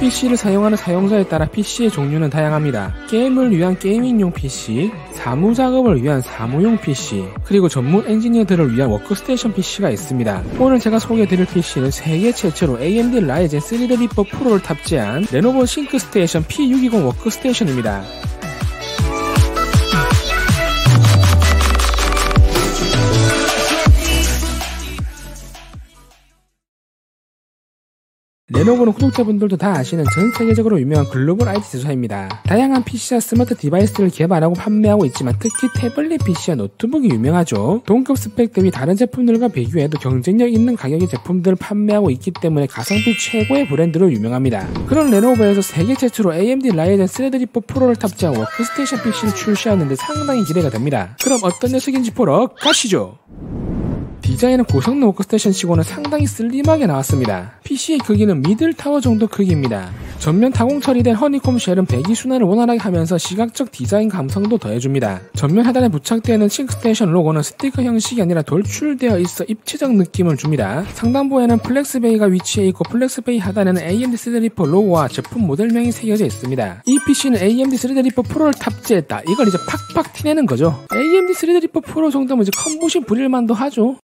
PC를 사용하는 사용자에 따라 PC의 종류는 다양합니다. 게임을 위한 게이밍용 PC, 사무작업을 위한 사무용 PC, 그리고 전문 엔지니어들을 위한 워크스테이션 PC가 있습니다. 오늘 제가 소개해드릴 PC는 세계 최초로 AMD 라이젠 스레드리퍼 프로를 탑재한 레노버 싱크스테이션 P620 워크스테이션입니다. 레노버는 구독자분들도 다 아시는 전 세계적으로 유명한 글로벌 IT 제조사입니다. 다양한 PC와 스마트 디바이스를 개발하고 판매하고 있지만 특히 태블릿 PC와 노트북이 유명하죠. 동급 스펙 대비 다른 제품들과 비교해도 경쟁력 있는 가격의 제품들을 판매하고 있기 때문에 가성비 최고의 브랜드로 유명합니다. 그런 레노버에서 세계 최초로 AMD 라이젠 스레드리퍼 프로를 탑재한 워크스테이션 PC를 출시하는데 상당히 기대가 됩니다. 그럼 어떤 녀석인지 보러 가시죠. 디자인은 고성능 워크스테이션 치고는 상당히 슬림하게 나왔습니다. PC의 크기는 미들타워 정도 크기입니다. 전면 타공 처리된 허니콤 쉘은 배기 순환을 원활하게 하면서 시각적 디자인 감성도 더해줍니다. 전면 하단에 부착되어 싱크스테이션 로고는 스티커 형식이 아니라 돌출되어 있어 입체적 느낌을 줍니다. 상단부에는 플렉스베이가 위치해 있고 플렉스베이 하단에는 AMD 스레드리퍼 로고와 제품 모델명이 새겨져 있습니다. 이 PC는 AMD 스레드리퍼 프로를 탑재했다. 이걸 이제 팍팍 티내는 거죠. AMD 스레드리퍼 프로 정도면 이제 컴보시 부릴만도 하죠.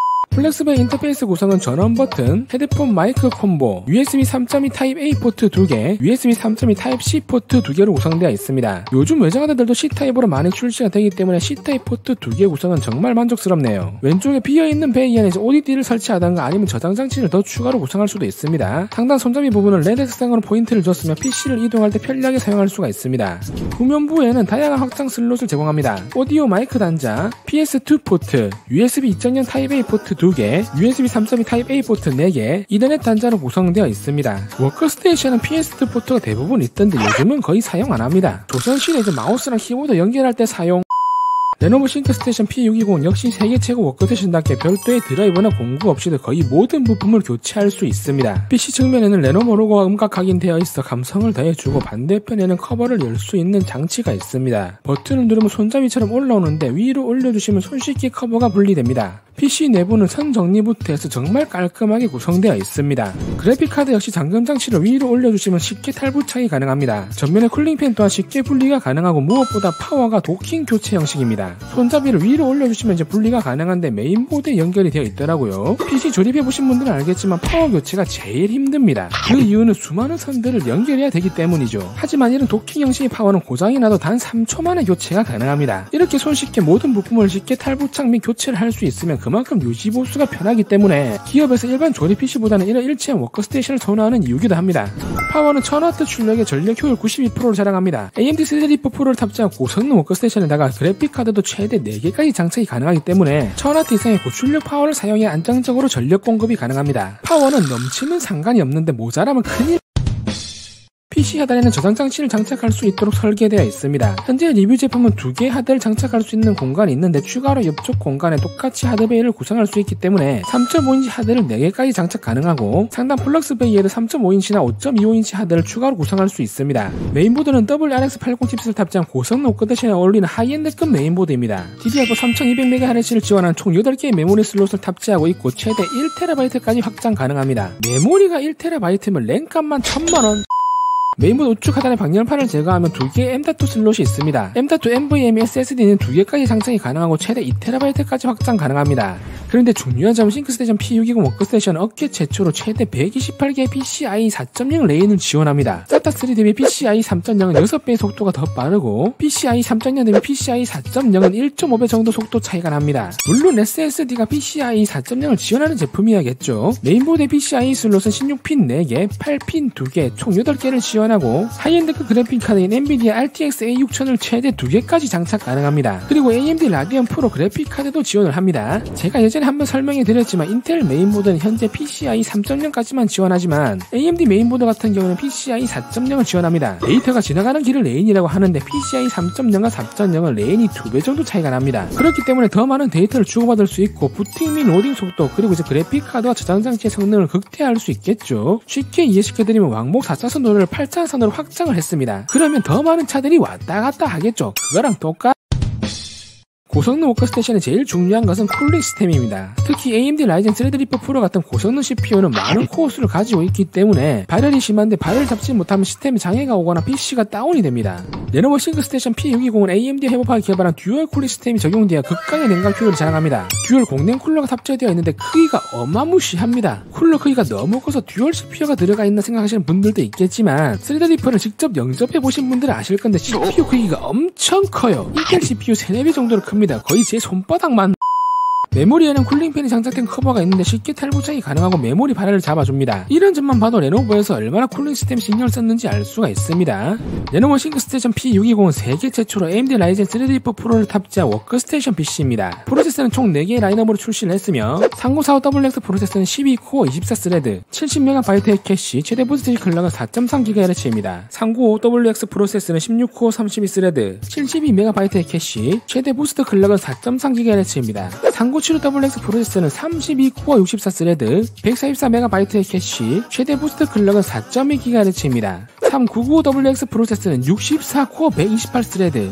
플렉스베이 인터페이스 구성은 전원 버튼, 헤드폰 마이크 콤보, USB 3.2 타입 A 포트 2개, USB 3.2 타입 C 포트 2개로 구성되어 있습니다. 요즘 외장하드들도 C타입으로 많이 출시가 되기 때문에 C타입 포트 2개 구성은 정말 만족스럽네요. 왼쪽에 비어있는 베이 안에 ODD를 설치하던가 아니면 저장 장치를 더 추가로 구성할 수도 있습니다. 상단 손잡이 부분은 레드 색상으로 포인트를 줬으며 PC를 이동할 때 편리하게 사용할 수가 있습니다. 후면부에는 다양한 확장 슬롯을 제공합니다. 오디오 마이크 단자, PS2 포트, USB 2.0 타입 A 포트 2개, USB 3.2 타입 A 포트 4개, 이더넷 단자로 구성되어 있습니다. 워크스테이션은 PS2 포트가 대부분 있던데 요즘은 거의 사용 안합니다. 조선시대 이제 마우스랑 키보드 연결할 때 사용. 레노버 싱크스테이션 P620 역시 세계 최고 워크스테이션답게 별도의 드라이버나 공구 없이도 거의 모든 부품을 교체할 수 있습니다. PC 측면에는 레노버 로고가 음각 각인되어 있어 감성을 더해주고 반대편에는 커버를 열 수 있는 장치가 있습니다. 버튼을 누르면 손잡이처럼 올라오는데 위로 올려주시면 손쉽게 커버가 분리됩니다. PC 내부는 선 정리부터 해서 정말 깔끔하게 구성되어 있습니다. 그래픽카드 역시 잠금 장치를 위로 올려주시면 쉽게 탈부착이 가능합니다. 전면의 쿨링팬 또한 쉽게 분리가 가능하고 무엇보다 파워가 도킹 교체 형식입니다. 손잡이를 위로 올려주시면 이제 분리가 가능한데 메인보드에 연결이 되어 있더라고요. PC 조립해보신 분들은 알겠지만 파워 교체가 제일 힘듭니다. 그 이유는 수많은 선들을 연결해야 되기 때문이죠. 하지만 이런 도킹 형식의 파워는 고장이 나도 단 3초 만에 교체가 가능합니다. 이렇게 손쉽게 모든 부품을 쉽게 탈부착 및 교체를 할 수 있으면 그만큼 유지보수가 편하기 때문에 기업에서 일반 조립 PC보다는 이런 일체형 워크스테이션을 선호하는 이유기도 합니다. 파워는 1000W 출력의 전력 효율 92%를 자랑합니다. AMD 스레드리퍼 프로를 탑재한 고성능 워크스테이션에다가 그래픽카드도 최대 4개까지 장착이 가능하기 때문에 1000W 이상의 고출력 파워를 사용해 안정적으로 전력 공급이 가능합니다. 파워는 넘치면 상관이 없는데 모자라면 큰일. PC 하단에는 저장 장치를 장착할 수 있도록 설계되어 있습니다. 현재 리뷰 제품은 2개의 하드를 장착할 수 있는 공간이 있는데 추가로 옆쪽 공간에 똑같이 하드베이를 구성할 수 있기 때문에 3.5인치 하드를 4개까지 장착 가능하고 상단 플럭스 베이에도 3.5인치나 5.25인치 하드를 추가로 구성할 수 있습니다. 메인보드는 WRX80 칩셋을 탑재한 고성능 워크스테이션에 어울리는 하이엔드급 메인보드입니다. DDR4 3200MHz를 지원한 총 8개의 메모리 슬롯을 탑재하고 있고 최대 1TB까지 확장 가능합니다. 메모리가 1TB면 램값만 1000만원. 메인보드 우측 하단에 방열판을 제거하면 2개의 M.2 슬롯이 있습니다. M.2 NVMe SSD는 2개까지 장착이 가능하고 최대 2TB까지 확장 가능합니다. 그런데 중요한 점은 싱크스테이션 P620 워크스테이션은 업계 최초로 최대 128개의 PCIe 4.0 레인을 지원합니다. SATA3 대비 PCIe 3.0은 6배의 속도가 더 빠르고 PCIe 3.0 대비 PCIe 4.0은 1.5배 정도 속도 차이가 납니다. 물론 SSD가 PCIe 4.0을 지원하는 제품이야겠죠. 메인보드의 PCIe 슬롯은 16핀 4개, 8핀 2개, 총 8개를 지원하고 하이엔드급 그래픽카드인 엔비디아 RTX A6000을 최대 2개까지 장착 가능합니다. 그리고 AMD 라디언 프로 그래픽카드도 지원을 합니다. 제가 예전에 한번 설명해 드렸지만 인텔 메인보드는 현재 PCIe 3.0까지만 지원하지만 AMD 메인보드 같은 경우는 PCIe 4.0을 지원합니다. 데이터가 지나가는 길을 레인이라고 하는데 PCIe 3.0과 4.0은 레인이 2배 정도 차이가 납니다. 그렇기 때문에 더 많은 데이터를 주고받을 수 있고 부팅 및 로딩 속도 그리고 이제 그래픽카드와 저장장치의 성능을 극대화할 수 있겠죠. 쉽게 이해시켜드리면 왕복 4차선 도로를 8차선으로 확장을 했습니다. 그러면 더 많은 차들이 왔다 갔다 하겠죠. 그거랑 똑같 고성능 워크스테이션의 제일 중요한 것은 쿨링 시스템입니다. 특히 AMD 라이젠 스레드리퍼 프로 같은 고성능 CPU는 많은 코어 수를 가지고 있기 때문에 발열이 심한데 발열 잡지 못하면 시스템에 장애가 오거나 PC가 다운이 됩니다. 레노버 싱크스테이션 P620은 AMD가 협업하여 개발한 듀얼 쿨링 시스템이 적용되어 극강의 냉각 효율을 자랑합니다. 듀얼 공냉 쿨러가 탑재되어 있는데 크기가 어마무시합니다. 쿨러 크기가 너무 커서 듀얼 CPU가 들어가 있나 생각하시는 분들도 있겠지만 스레드리퍼를 직접 영접해 보신 분들은 아실 건데 CPU 크기가 엄청 커요. 인텔 CPU 3-4배 정도로 큽니다. 거의 제 손바닥만. 메모리에는 쿨링팬이 장착된 커버가 있는데 쉽게 탈부착이 가능하고 메모리 발열을 잡아줍니다. 이런 점만 봐도 레노버에서 얼마나 쿨링 시스템 신경을 썼는지 알 수가 있습니다. 레노버 싱크스테이션 P620은 세계 최초로 AMD 라이젠 스레드리퍼 프로를 탑재한 워크스테이션 PC입니다. 프로세서는 총 4개의 라인업으로 출시를 했으며 3945WX 프로세서는 12코어 24스레드 70MB의 캐시, 최대 부스트 클럭은 4.3GHz입니다. 395WX 프로세서는 16코어 32스레드 72MB의 캐시, 최대 부스트 클럭은 4.3GHz입니다. 3975WX 프로세서는 32코어 64스레드 144MB의 캐시, 최대 부스트 클럭은 4.2GHz입니다. 399WX 프로세서는 64코어 128스레드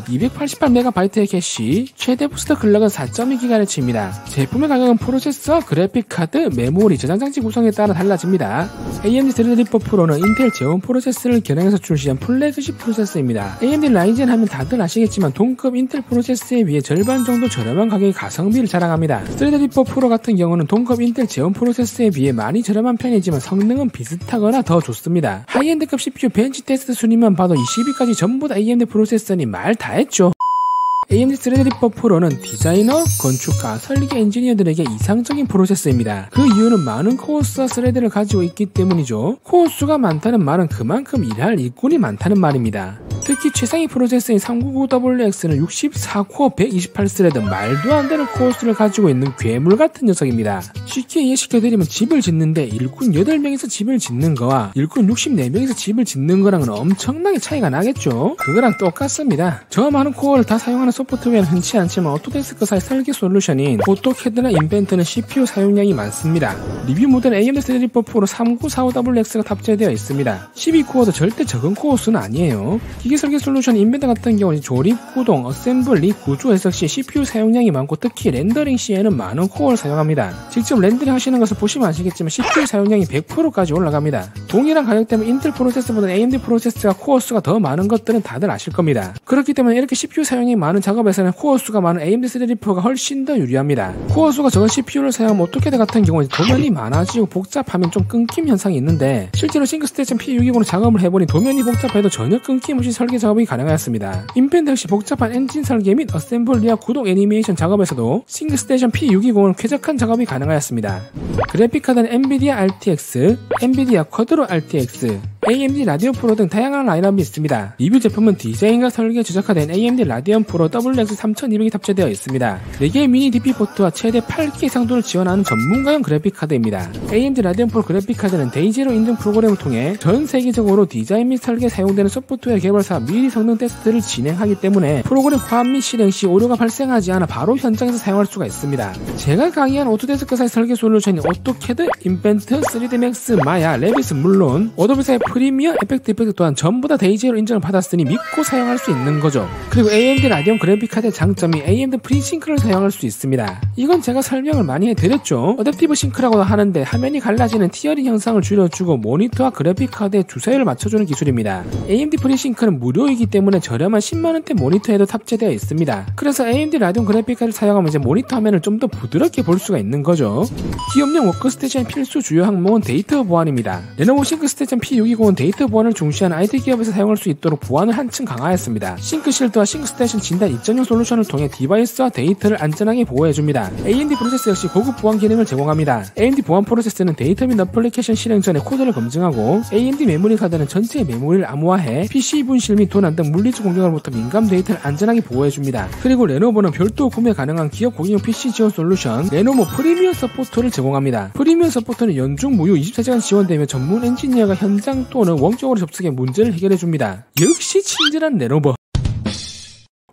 288MB의 캐시, 최대 부스트 클럭은 4.2GHz입니다. 제품의 가격은 프로세서, 그래픽카드, 메모리, 저장장치 구성에 따라 달라집니다. AMD 스레드리퍼 프로는 인텔 제온 프로세서를 겨냥해서 출시한 플래그십 프로세서입니다. AMD 라이젠 하면 다들 아시겠지만 동급 인텔 프로세서에 비해 절반 정도 저렴한 가격의 가성비를 자랑합니다. 스레드리퍼 프로 같은 경우는 동급 인텔 제온 프로세서에 비해 많이 저렴한 편이지만 성능은 비슷하거나 더 좋습니다. 하이엔드급 CPU 벤치 테스트 순위만 봐도 20위까지 전부 다 AMD 프로세서니 말 다 했죠. AMD 스레드리퍼 프로는 디자이너, 건축가, 설계 엔지니어들에게 이상적인 프로세서입니다. 그 이유는 많은 코어 수와 스레드를 가지고 있기 때문이죠. 코어 수가 많다는 말은 그만큼 일할 일꾼이 많다는 말입니다. 특히 최상위 프로세서인 399WX는 64코어 128스레드 말도 안 되는 코어 수를 가지고 있는 괴물 같은 녀석입니다. 쉽게 이해시켜드리면 집을 짓는데 일꾼 8명이서 집을 짓는 거와 일꾼 64명이서 집을 짓는 거랑은 엄청나게 차이가 나겠죠. 그거랑 똑같습니다. 저 많은 코어를 다 사용하는 소프트웨어는 흔치 않지만 오토데스크사의 설계 솔루션인 오토캐드나 인벤트는 CPU 사용량이 많습니다. 리뷰 모델 AMD 스레드리퍼 프로 3945WX가 탑재되어 있습니다. 12코어도 절대 적은 코어 수는 아니에요. 기계 설계 솔루션 인벤트 같은 경우는 조립, 구동, 어셈블리, 구조 해석 시 CPU 사용량이 많고 특히 렌더링 시에는 많은 코어를 사용합니다. 직접 렌더링 하시는 것을 보시면 아시겠지만 CPU 사용량이 100%까지 올라갑니다. 동일한 가격대면 인텔 프로세서보다 AMD 프로세서가 코어 수가 더 많은 것들은 다들 아실 겁니다. 그렇기 때문에 이렇게 CPU 사용이 많은 작업에서는 코어 수가 많은 AMD 스레드리퍼가 훨씬 더 유리합니다. 코어 수가 적은 CPU를 사용하면 오토캐드 같은 경우는 도면이 많아지고 복잡하면 좀 끊김 현상이 있는데 실제로 싱크스테이션 P620으로 작업을 해보니 도면이 복잡해도 전혀 끊김없이 설계 작업이 가능하였습니다. 인벤트 역시 복잡한 엔진 설계 및 어셈블리와 구동 애니메이션 작업에서도 싱크스테이션 P620은 쾌적한 작업이 가능하였습니다. 그래픽카드는 엔비디아 RTX, 엔비디아 쿼드로 RTX, AMD 라디온 프로 등 다양한 라인업이 있습니다. 리뷰 제품은 디자인과 설계에 최적화된 AMD 라디온 프로 WX3200이 탑재되어 있습니다. 4개의 미니 DP 포트와 최대 8개 이상도를 지원하는 전문가용 그래픽카드입니다. AMD 라디온 프로 그래픽카드는 데이제로 인증 프로그램을 통해 전 세계적으로 디자인 및 설계에 사용되는 소프트웨어 개발사 미리 성능 테스트를 진행하기 때문에 프로그램 포함 및 실행 시 오류가 발생하지 않아 바로 현장에서 사용할 수가 있습니다. 제가 강의한 오토데스크사의 설계 솔루션인 오토캐드, 인벤트, 3ds 마야, 레빗은 물론 어도비사의 프리미어, 에펙트 또한 전부 다 데이제로 인정을 받았으니 믿고 사용할 수 있는 거죠. 그리고 AMD 라디온 그래픽카드의 장점이 AMD 프리싱크를 사용할 수 있습니다. 이건 제가 설명을 많이 해드렸죠. 어댑티브 싱크라고 하는데 화면이 갈라지는 티어링 현상을 줄여주고 모니터와 그래픽카드의 주사율을 맞춰주는 기술입니다. AMD 프리싱크는 무료이기 때문에 저렴한 10만원대 모니터에도 탑재되어 있습니다. 그래서 AMD 라디온 그래픽카드를 사용하면 이제 모니터 화면을 좀 더 부드럽게 볼 수가 있는 거죠. 기업용 워크스테이션의 필수 주요 항목은 데이터 보안입니다. 레노버 싱크스테이션 P620은 데이터 보안을 중시하는 IT 기업에서 사용할 수 있도록 보안을 한층 강화했습니다. 싱크실드와 싱크스테이션 진단 2.0 솔루션을 통해 디바이스와 데이터를 안전하게 보호해줍니다. AMD 프로세서 역시 고급 보안 기능을 제공합니다. AMD 보안 프로세서는 데이터 및 어플리케이션 실행 전에 코드를 검증하고 AMD 메모리 카드는 전체 메모리를 암호화해 PC 분실 및 도난 등 물리적 공격으로부터 민감 데이터를 안전하게 보호해줍니다. 그리고 레노버는 별도 구매 가능한 기업 고객용 PC 지원 솔루션 레노버 프리미어 서포트를 제공합니다. 프리미어 서포트는 연중 무휴 24시간 지원되며 전문 엔지니어가 현장 또는 원격으로 접속해 문제를 해결해줍니다. 역시 친절한 레노버.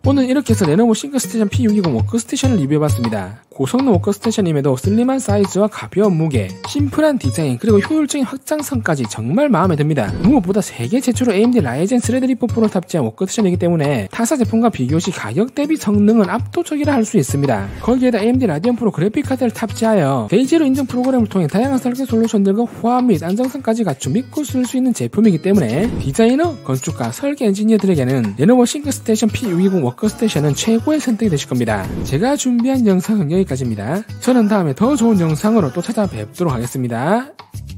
오늘 이렇게 해서 레노버 싱크스테이션 P620 워크스테이션을 리뷰해봤습니다. 고성능 워크스테이션임에도 슬림한 사이즈와 가벼운 무게, 심플한 디자인, 그리고 효율적인 확장성까지 정말 마음에 듭니다. 무엇보다 세계 최초로 AMD 라이젠 스레드리퍼 프로를 탑재한 워크스테이션이기 때문에 타사 제품과 비교 시 가격 대비 성능은 압도적이라 할 수 있습니다. 거기에다 AMD 라디언 프로 그래픽카드를 탑재하여 데이지로 인증 프로그램을 통해 다양한 설계 솔루션들과 호환 및 안정성까지 갖춘 믿고 쓸 수 있는 제품이기 때문에 디자이너, 건축가, 설계 엔지니어들에게는 레노버 싱크스테이션 P620 워크스테이션은 최고의 선택이 되실 겁니다. 제가 준비한 영상은 여기까지입니다. 저는 다음에 더 좋은 영상으로 또 찾아뵙도록 하겠습니다.